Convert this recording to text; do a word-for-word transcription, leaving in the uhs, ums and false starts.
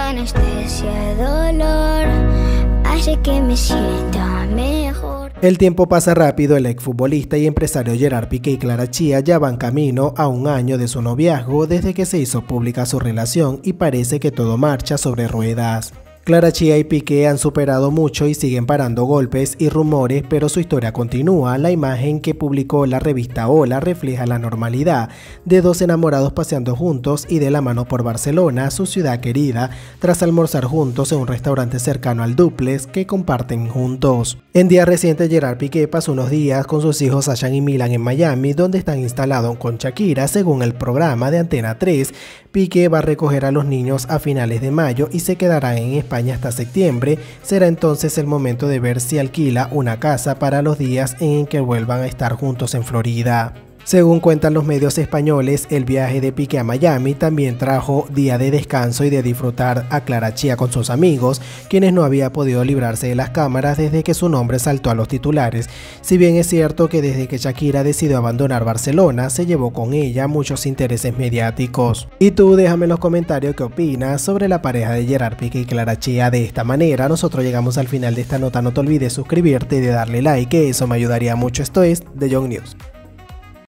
anestesia de dolor hace que me sienta mejor. El tiempo pasa rápido. El exfutbolista y empresario Gerard Piqué y Clara Chía ya van camino a un año de su noviazgo desde que se hizo pública su relación y parece que todo marcha sobre ruedas. Clara Chía y Piqué han superado mucho y siguen parando golpes y rumores, pero su historia continúa. La imagen que publicó la revista Hola refleja la normalidad de dos enamorados paseando juntos y de la mano por Barcelona, su ciudad querida, tras almorzar juntos en un restaurante cercano al dúplex que comparten juntos. En días recientes, Gerard Piqué pasó unos días con sus hijos Ashan y Milan en Miami, donde están instalados con Shakira. Según el programa de Antena tres, Piqué va a recoger a los niños a finales de mayo y se quedarán en España hasta septiembre. Será entonces el momento de ver si alquila una casa para los días en que vuelvan a estar juntos en Florida. Según cuentan los medios españoles, el viaje de Piqué a Miami también trajo día de descanso y de disfrutar a Clara Chía con sus amigos, quienes no había podido librarse de las cámaras desde que su nombre saltó a los titulares. Si bien es cierto que desde que Shakira decidió abandonar Barcelona, se llevó con ella muchos intereses mediáticos. Y tú déjame en los comentarios qué opinas sobre la pareja de Gerard Piqué y Clara Chía. De esta manera nosotros llegamos al final de esta nota. No te olvides suscribirte y de darle like, que eso me ayudaría mucho. Esto es The Young News.